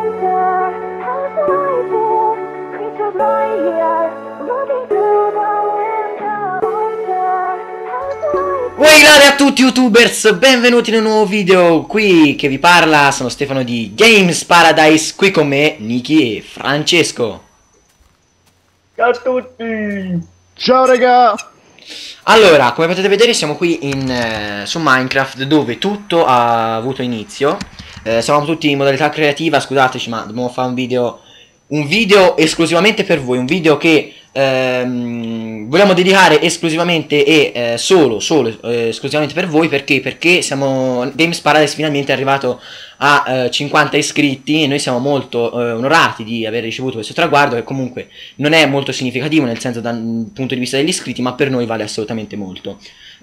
Uè a tutti youtubers, benvenuti in un nuovo video. Qui che vi parla sono Stefano di Games Paradise, qui con me Niki e Francesco. Ciao a tutti! Ciao raga! Allora, come potete vedere siamo qui su Minecraft, dove tutto ha avuto inizio. Siamo tutti in modalità creativa, scusateci ma dobbiamo fare un video esclusivamente per voi, un video che vogliamo dedicare esclusivamente e solo esclusivamente per voi. Perché siamo Games Paradise finalmente è arrivato a 50 iscritti e noi siamo molto onorati di aver ricevuto questo traguardo, che comunque non è molto significativo nel senso dal punto di vista degli iscritti, ma per noi vale assolutamente molto.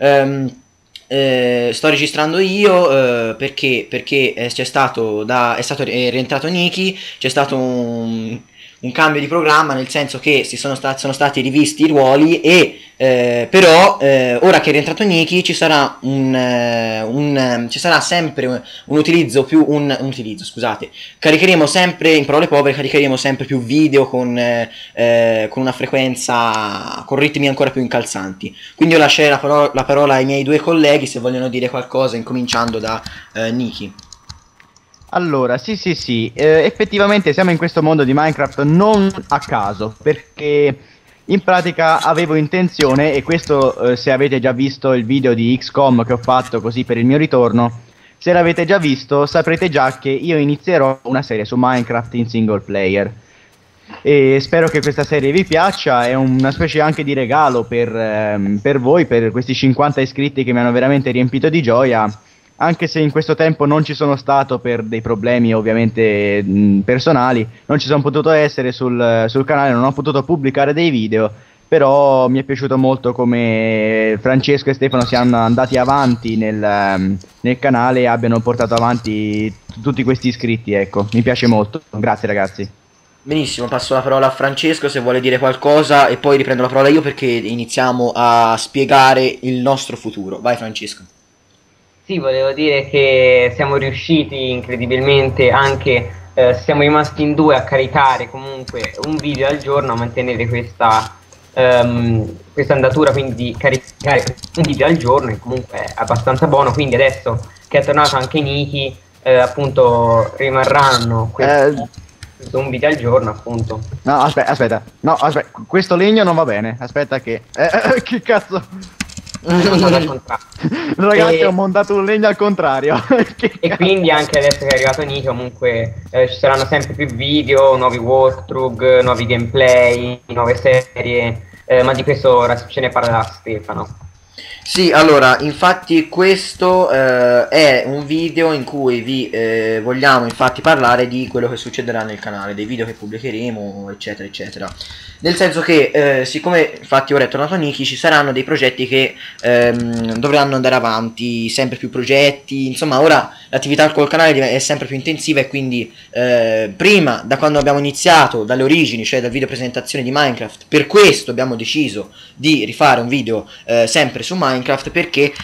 Sto registrando io perché è rientrato Niki, c'è stato un cambio di programma, nel senso che sono stati rivisti i ruoli e però ora che è rientrato Niki ci sarà ci sarà sempre un utilizzo scusate, caricheremo sempre, in parole povere, caricheremo sempre più video con una frequenza, con ritmi ancora più incalzanti. Quindi io lascerei la parola ai miei due colleghi se vogliono dire qualcosa, incominciando da Niki. Allora, sì, effettivamente siamo in questo mondo di Minecraft non a caso, perché in pratica avevo intenzione, e questo se avete già visto il video di XCOM che ho fatto così per il mio ritorno, se l'avete già visto saprete già che io inizierò una serie su Minecraft in single player. E spero che questa serie vi piaccia, è una specie anche di regalo per voi, per questi 50 iscritti che mi hanno veramente riempito di gioia. Anche se in questo tempo non ci sono stato per dei problemi ovviamente personali, non ci sono potuto essere sul canale, non ho potuto pubblicare dei video, però mi è piaciuto molto come Francesco e Stefano siano andati avanti nel canale e abbiano portato avanti tutti questi iscritti, ecco, mi piace molto, grazie ragazzi. Benissimo, passo la parola a Francesco se vuole dire qualcosa e poi riprendo la parola io perché iniziamo a spiegare il nostro futuro. Vai Francesco. Sì, volevo dire che siamo riusciti incredibilmente, anche siamo rimasti in due a caricare comunque un video al giorno, a mantenere questa andatura, quindi caricare un video al giorno è comunque abbastanza buono. Quindi adesso che è tornato anche Niki, appunto rimarranno un video al giorno, appunto. No, aspetta, questo legno non va bene, aspetta che cazzo... Ragazzi, ho montato un legno al contrario. E quindi anche adesso che è arrivato Niki comunque ci saranno sempre più video, nuovi walkthrough, nuovi gameplay, nuove serie, ma di questo ora ce ne parlerà Stefano. Sì, allora, infatti questo è un video in cui vi vogliamo infatti parlare di quello che succederà nel canale, dei video che pubblicheremo, eccetera, eccetera. Nel senso che, siccome infatti ora è tornato Niki, ci saranno dei progetti che dovranno andare avanti, sempre più progetti, insomma ora l'attività col canale è sempre più intensiva e quindi prima, da quando abbiamo iniziato, dalle origini, cioè dal video presentazione di Minecraft, per questo abbiamo deciso di rifare un video sempre su Minecraft perché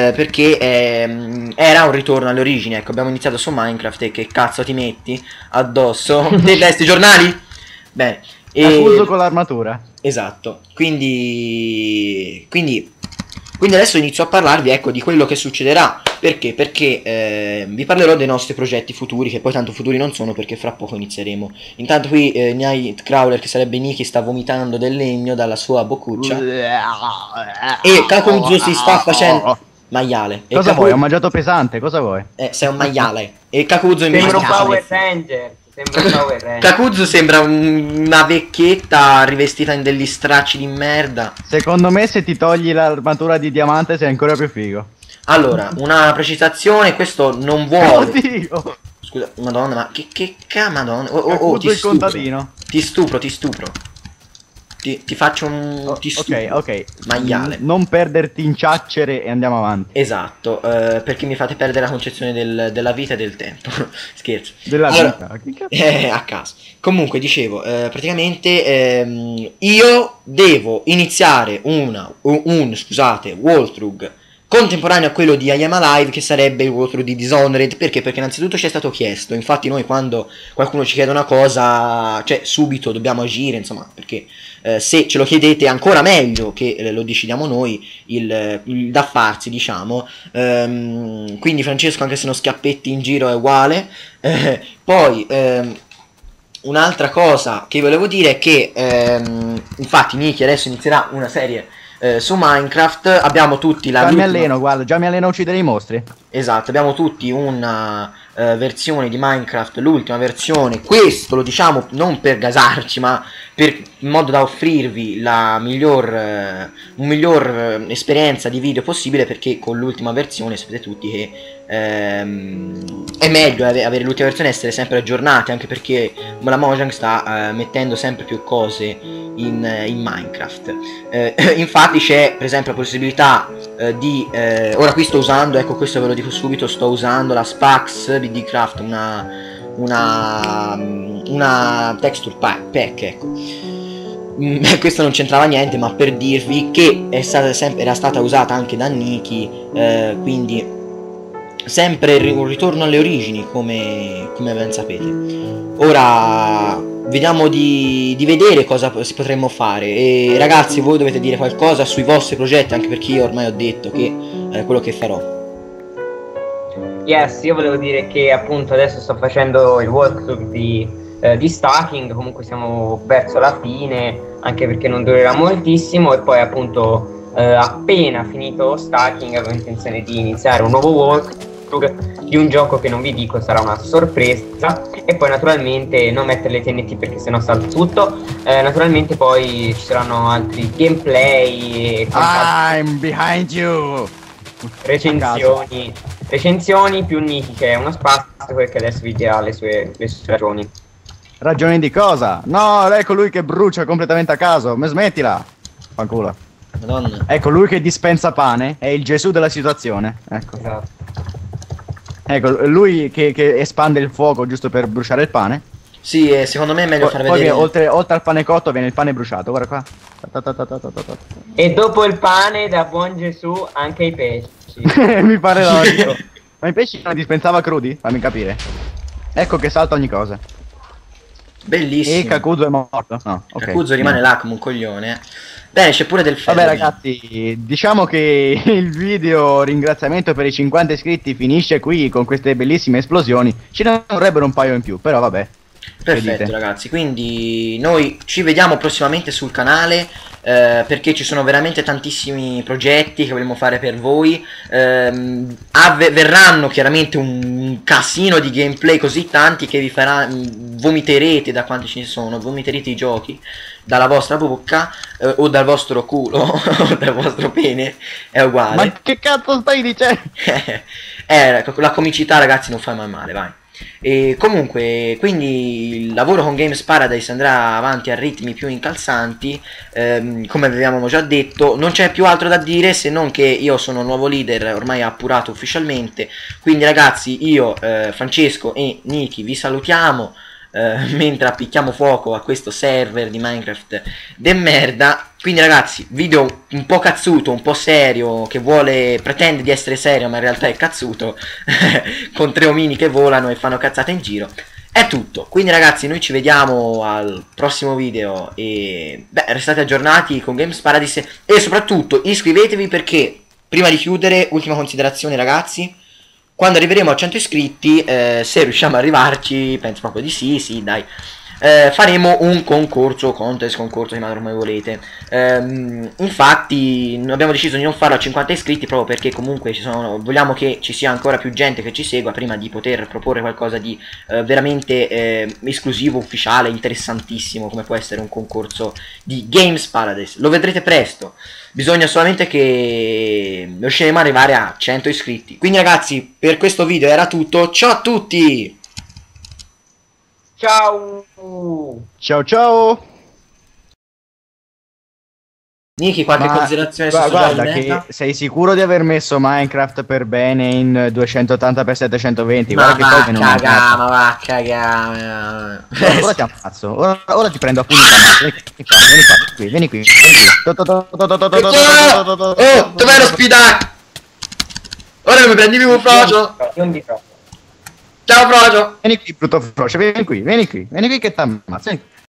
era un ritorno alle origini. Ecco, abbiamo iniziato su Minecraft e che cazzo ti metti addosso? Dei testi giornali? Bene. Accuso con l'armatura. Esatto. Quindi adesso inizio a parlarvi, ecco, di quello che succederà. Perché vi parlerò dei nostri progetti futuri, che poi tanto futuri non sono perché fra poco inizieremo. Intanto qui Nightcrawler, che sarebbe Niki, sta vomitando del legno dalla sua boccuccia e Kakuzu si sta facendo maiale. Cosa vuoi? Ho mangiato pesante, cosa vuoi? Sei un maiale. E Kakuzu invece sembra un Power Ranger. Kakuzu sembra una vecchietta rivestita in degli stracci di merda. Secondo me se ti togli l'armatura di diamante sei ancora più figo. Allora, una precisazione, questo non vuole... Oddio! Scusa, madonna, ma che madonna... il contadino. Ti stupro. Ti faccio un... Ok. Maiale. Non perderti in ciacciere e andiamo avanti. Esatto, perché mi fate perdere la concezione della vita e del tempo. Scherzo. Della vita? Che cazzo? A caso. Comunque, dicevo, praticamente io devo iniziare scusate, walkthrough contemporaneo a quello di I Am Alive, che sarebbe il walkthrough di Dishonored. Perché? Perché innanzitutto ci è stato chiesto, infatti noi quando qualcuno ci chiede una cosa, cioè subito dobbiamo agire, insomma, perché se ce lo chiedete ancora meglio che lo decidiamo noi, il da farsi, diciamo. Quindi Francesco, anche se non schiappetti in giro, è uguale. Poi un'altra cosa che volevo dire è che infatti Niki adesso inizierà una serie su Minecraft. Abbiamo tutti già mi alleno, guarda, già mi alleno a uccidere i mostri. Esatto, abbiamo tutti una versione di Minecraft, l'ultima versione. Questo lo diciamo non per gasarci, ma in modo da offrirvi la miglior esperienza di video possibile, perché con l'ultima versione sapete tutti che è meglio avere l'ultima versione, essere sempre aggiornati, anche perché la Mojang sta mettendo sempre più cose in Minecraft. Infatti c'è per esempio la possibilità di ora qui sto usando, ecco, questo ve lo dico subito, sto usando la Spax BD Craft, una texture pack, ecco. Questo non c'entrava niente, ma per dirvi che era stata usata anche da Niki, quindi sempre un ritorno alle origini, come ben sapete. Ora vediamo di vedere cosa potremmo fare. E ragazzi, voi dovete dire qualcosa sui vostri progetti, anche perché io ormai ho detto che è quello che farò. Yes, io volevo dire che appunto adesso sto facendo il walkthrough di Stacking, comunque siamo verso la fine, anche perché non durerà moltissimo, e poi appunto appena finito Stacking avevo intenzione di iniziare un nuovo walkthrough di un gioco che non vi dico, sarà una sorpresa, e poi naturalmente non mettere le TNT perché sennò salto tutto. Naturalmente poi ci saranno altri gameplay e I'm behind you. recensioni più Niki, che è uno spazio, che adesso vi dirà le sue ragioni. Ragioni di cosa? No, ecco lui che brucia completamente a caso. Ma smettila. Fanculo. Madonna. Ecco lui che dispensa pane, è il Gesù della situazione. Ecco. Esatto. Ecco, lui che espande il fuoco giusto per bruciare il pane. Sì, secondo me è meglio far vedere. Poi oltre al pane cotto viene il pane bruciato, guarda qua. E dopo il pane, da buon Gesù, anche i pesci. Mi pare logico. Ma i pesci non li dispensava crudi? Fammi capire. Ecco che salta ogni cosa. Bellissimo. E Kakuzu è morto. No, ok. Kakuzu rimane là come un coglione. Bene, c'è pure del ferro. Vabbè ragazzi, diciamo che il video ringraziamento per i 50 iscritti finisce qui con queste bellissime esplosioni. Ce ne vorrebbero un paio in più, però vabbè. Perfetto ragazzi, quindi noi ci vediamo prossimamente sul canale, perché ci sono veramente tantissimi progetti che vogliamo fare per voi. Verranno chiaramente un casino di gameplay così tanti che vi vomiterete da quanti ce ne sono, vomiterete i giochi dalla vostra bocca, o dal vostro culo o dal vostro pene, è uguale. Ma che cazzo stai dicendo? La comicità ragazzi non fa mai male, vai. E comunque, quindi il lavoro con Games Paradise andrà avanti a ritmi più incalzanti, come avevamo già detto. Non c'è più altro da dire, se non che io sono il nuovo leader, ormai appurato ufficialmente. Quindi ragazzi, io, Francesco e Niki vi salutiamo, mentre appicchiamo fuoco a questo server di Minecraft de merda. Quindi ragazzi, video un po' cazzuto, un po' serio, che pretende di essere serio ma in realtà è cazzuto, con 3 omini che volano e fanno cazzate in giro. È tutto. Quindi ragazzi, noi ci vediamo al prossimo video e restate aggiornati con Games Paradise, e soprattutto iscrivetevi, perché prima di chiudere, ultima considerazione ragazzi, quando arriveremo a 100 iscritti, se riusciamo ad arrivarci, penso proprio di sì dai, faremo un concorso, chiamatelo come volete. Infatti abbiamo deciso di non farlo a 50 iscritti, proprio perché comunque vogliamo che ci sia ancora più gente che ci segua prima di poter proporre qualcosa di veramente esclusivo, ufficiale, interessantissimo, come può essere un concorso di Games Paradise. Lo vedrete presto. Bisogna solamente che riusciremo ad arrivare a 100 iscritti. Quindi ragazzi, per questo video era tutto. Ciao a tutti! Ciao! Ciao ciao! Niki, qualche considerazione su guarda che sei sicuro di aver messo Minecraft per bene in 280x720? Ma guarda che poi va a cagare. Ora ti ammazzo, ora ti prendo a pugni. Vieni qui. Oh, dov'è lo speed up? mi prendi più, Frocio? Non di troppo. Ciao, Frocio! Vieni qui, brutto frocio, vieni qui che t'ammazzo.